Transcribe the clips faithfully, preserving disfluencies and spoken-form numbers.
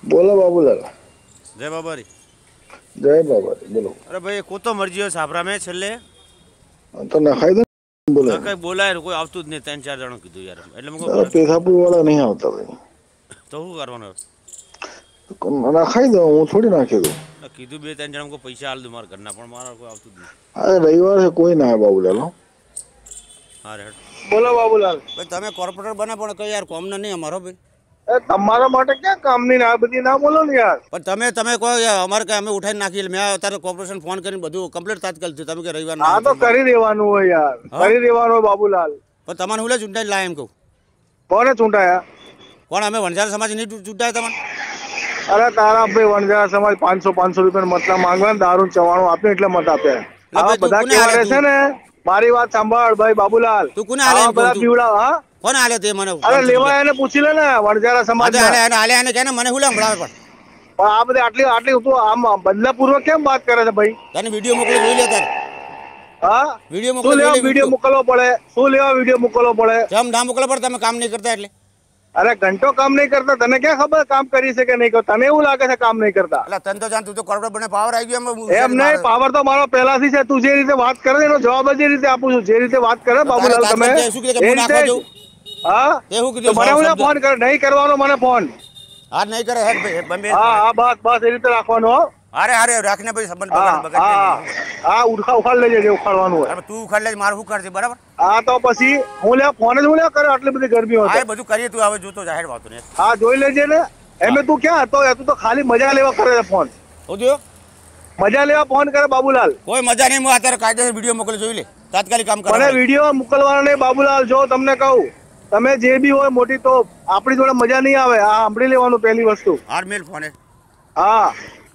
બોલો બાબુલાલ. જય બાબારી. જય બાબારી બોલો. અરે ભાઈ કોતો મરજી હોય સાબરા મેં છેલ્લે તો નખાઈ દો બોલે. ના કઈ બોલાય કોઈ આવતું જ નહીં ત્રણ ચાર જણો કીધું યાર એટલે મેં દાદા પેથાપુર વાળા નહીં આવતા ભાઈ. તો શું કરવાનું નખાઈ દો હું થોડી નાખી દઉં. કીધું બે ત્રણ જણા કોઈ પૈસા હાલ દઉં મારા ઘરના પણ મારા કોઈ આવતું જ નહીં. અરે રવિવાર છે કોઈ ના આવે બાબુલાલ. હા રે બોલો બાબુલાલ. ભાઈ તમે કોર્પોરેટર બને પણ કઈ યાર કોમ નહીં અમારો ભાઈ. તમારા માટે ક્યાં કામની ના બધી ના બોલો ને યાર. પણ તમે તમે કહો અમારે કઈ અમે ઉઠાઈને નાખીએ મેં અત્યારે કોર્પોરેશન ફોન કરીને બધું કમ્પ્લીટ તાત્કાલિક થયું તમે કે રવિવાર હા તો કરી દેવાનું હોય યાર કરી દેવાનું હોય બાબુલાલ. પણ તમારે હું લે ચૂંટાઈ લાય એમ કહું. કોને ચૂંટાયા? કોણ અમે વણઝારા સમાજ નહીં ચૂંટાયા તમને? અરે તારા ભાઈ વણઝારા સમાજ પાંચસો પાંચસો રૂપિયા મતલા માંગવા દારૂ ચવાણું આપ્યું એટલે મત આપ્યા. આ બધા કેવા રહે છે ને મારી વાત સાંભળ ભાઈ બાબુલાલ. તું કોને હાલે બધા પીવડા હા કોને હાલે તે મને અરે લેવા એને પૂછી લે ને વણઝારા સમાજ હાલે હાલે એને કે મને હું સંભળાવે પણ પણ આ બધી આટલી આટલી તું આમ બદલાપૂર્વક કેમ વાત કરે છે ભાઈ? તને વિડીયો મોકલી જોઈ લે તારે. હા વિડીયો શું લેવા વિડીયો મોકલવો પડે? શું લેવા વિડીયો મોકલવો પડે? જમ ના મોકલવા પડે તમે કામ નહીં કરતા એટલે. અરે ઘંટો કામ નહીં કરતા તને ક્યાં ખબર કામ કરી છે કે નહીં કરતા? તને એવું લાગે છે કામ નહીં કરતા? એટલે તને તો જાણ તું તો કોર્પોરેટ બને પાવર આવી ગયો એમ નહીં પાવર તો મારો પહેલાથી છે. તું જે રીતે વાત કરે એનો જવાબ જ એ રીતે આપું છું જે રીતે વાત કરે બાબુલાલ તમે એ રીતે હા એવું કીધું મને હું ફોન કર નહીં કરવાનો મને ફોન હા નહીં કરે હા હા બસ બસ એ રીતે રાખવાનો. અરે અરે રાખને ભાઈ સંબંધ હા હા ઉઠા ઉખાડ લેજે જે ઉખાડવાનું હોય. તું ઉખાડ લેજે મારું શું કરજે બરાબર. હા તો પછી હું લે ફોન જ હું લે કરે આટલી બધી ગરમી હોય બધું કરીએ તું હવે જોતો જાહેર વાતો ને. હા જોઈ લેજે ને એમે તું ક્યાં હતો? તું તો ખાલી મજા લેવા કરે છે ફોન. શું થયું? મજા લેવા ફોન કરે બાબુલાલ. કોઈ મજા નહીં. હું અત્યારે કાયદેસર વિડીયો મોકલી જોઈ લે તાત્કાલિક કામ કરો. મને વિડીયો મોકલવાનો નહીં બાબુલાલ. જો તમને કહું તમે જે બી હોય મોટી તો આપણી જોડે મજા નહીં આવે. આ સાંભળી લેવાનું પહેલી વસ્તુ. હાર મેલ ફોન હા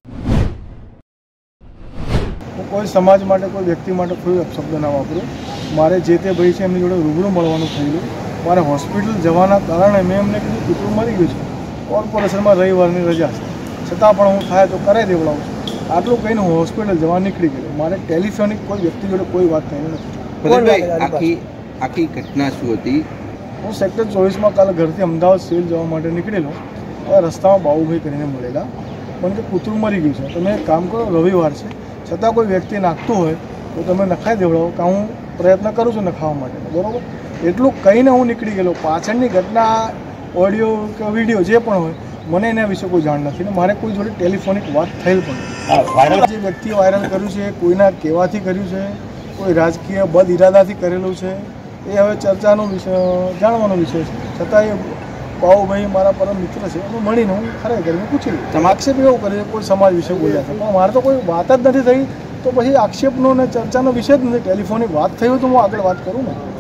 કોઈ સમાજ માટે કોઈ વ્યક્તિ માટે કોઈ અપશબ્દ ના વાપરું. મારે જે તે ભાઈ છે એમની જોડે રૂબરૂ મળવાનું થયેલું. મારે હોસ્પિટલ જવાના કારણે મેં એમને કીધું કૂતરું મરી ગયું છે. કોર્પોરેશનમાં રવિવારની રજા છે છતાં પણ હું થાય તો કરાવી દેવડાવું છું. આટલું કહીને હું હોસ્પિટલ જવા નીકળી ગયો. મારે ટેલિફોનિક કોઈ વ્યક્તિ જોડે કોઈ વાત થઈ નથી. આખી આખી ઘટના શું હતી? હું સેક્ટર ચોવીસમાં કાલે ઘરથી અમદાવાદ સિવિલ જવા માટે નીકળેલો. રસ્તામાં બાબુભાઈ કરીને મળેલા. મને કે કૂતરું મરી ગયું છે. તમે એક કામ કરો રવિવાર છે છતાં કોઈ વ્યક્તિ નાખતું હોય તો તમે નખાઈ દેવડાવો કે હું પ્રયત્ન કરું છું નખાવા માટે બરાબર. એટલું કહીને હું નીકળી ગયેલો. પાછળની ઘટના ઓડિયો કે વિડીયો જે પણ હોય મને એના વિશે કોઈ જાણ નથી ને મારે કોઈ જોડે ટેલિફોનિક વાત થયેલ પણ જે વ્યક્તિએ વાયરલ કર્યું છે કોઈના કહેવાથી કર્યું છે કોઈ રાજકીય બદ ઇરાદાથી કરેલું છે એ હવે ચર્ચાનો વિષય જાણવાનો વિષય છે. છતાં એ બાબુભાઈ મારા પરમ મિત્ર છે એમાં મળીને હું ખરેખર મેં પૂછી લઉં. આક્ષેપ એવો કરે કોઈ સમાજ વિશે બોલ્યા છે પણ મારે તો કોઈ વાત જ નથી થઈ તો પછી આક્ષેપનો ને ચર્ચાનો વિષય જ નથી. ટેલિફોનિક વાત થઈ હોય તો હું આગળ વાત કરું ને.